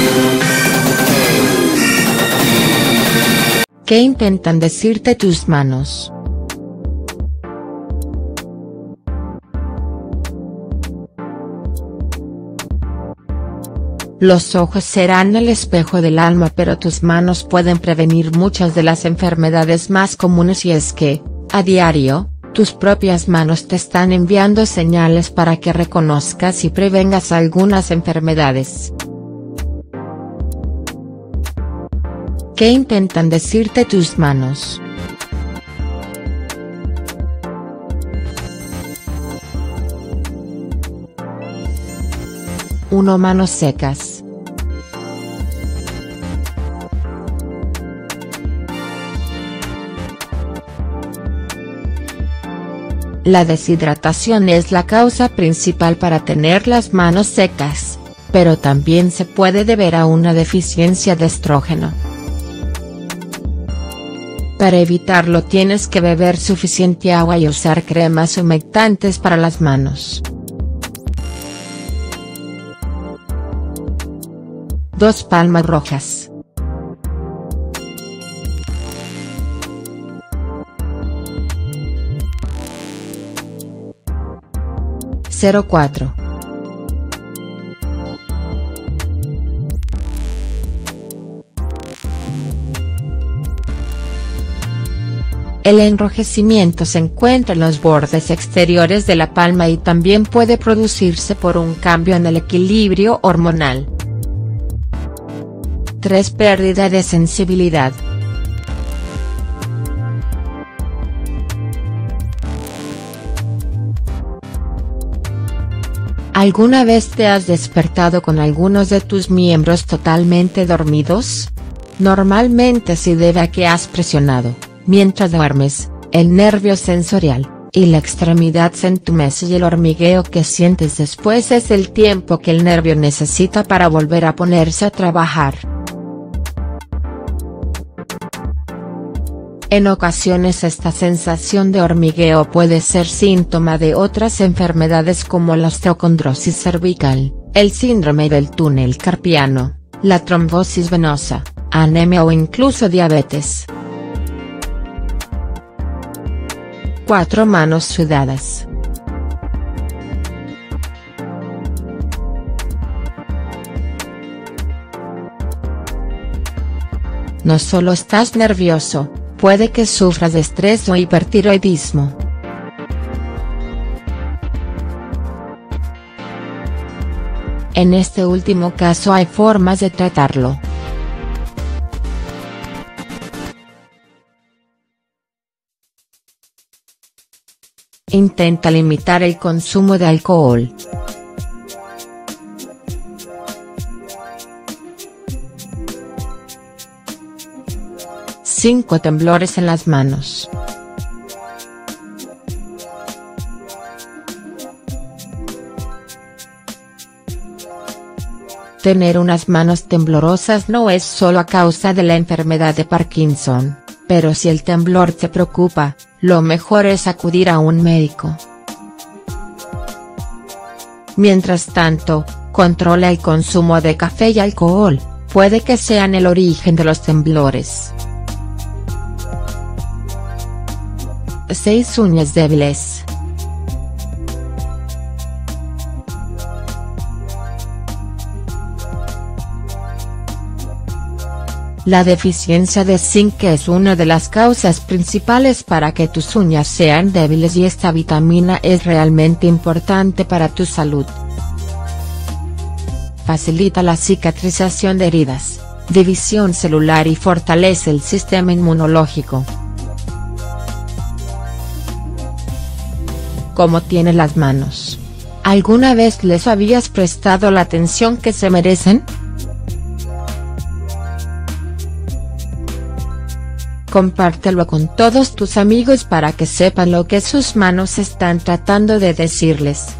¿Qué intentan decirte tus manos? Los ojos serán el espejo del alma, pero tus manos pueden prevenir muchas de las enfermedades más comunes, y es que, a diario, tus propias manos te están enviando señales para que reconozcas y prevengas algunas enfermedades. ¿Qué intentan decirte tus manos? Uno, manos secas. La deshidratación es la causa principal para tener las manos secas, pero también se puede deber a una deficiencia de estrógeno. Para evitarlo tienes que beber suficiente agua y usar cremas humectantes para las manos. 2, palmas rojas. Cero 4. El enrojecimiento se encuentra en los bordes exteriores de la palma y también puede producirse por un cambio en el equilibrio hormonal. 3, pérdida de sensibilidad. ¿Alguna vez te has despertado con algunos de tus miembros totalmente dormidos? Normalmente se debe a que has presionado, mientras duermes, el nervio sensorial, y la extremidad se entumece, y el hormigueo que sientes después es el tiempo que el nervio necesita para volver a ponerse a trabajar. En ocasiones esta sensación de hormigueo puede ser síntoma de otras enfermedades como la osteocondrosis cervical, el síndrome del túnel carpiano, la trombosis venosa, anemia o incluso diabetes. 4, manos sudadas. No solo estás nervioso, puede que sufras de estrés o hipertiroidismo. En este último caso hay formas de tratarlo. Intenta limitar el consumo de alcohol. Cinco, temblores en las manos. Tener unas manos temblorosas no es solo a causa de la enfermedad de Parkinson, pero si el temblor te preocupa, lo mejor es acudir a un médico. Mientras tanto, controla el consumo de café y alcohol, puede que sean el origen de los temblores. 6, uñas débiles. La deficiencia de zinc es una de las causas principales para que tus uñas sean débiles, y esta vitamina es realmente importante para tu salud. Facilita la cicatrización de heridas, división celular y fortalece el sistema inmunológico. ¿Cómo tienes las manos? ¿Alguna vez les habías prestado la atención que se merecen? Compártelo con todos tus amigos para que sepan lo que sus manos están tratando de decirles.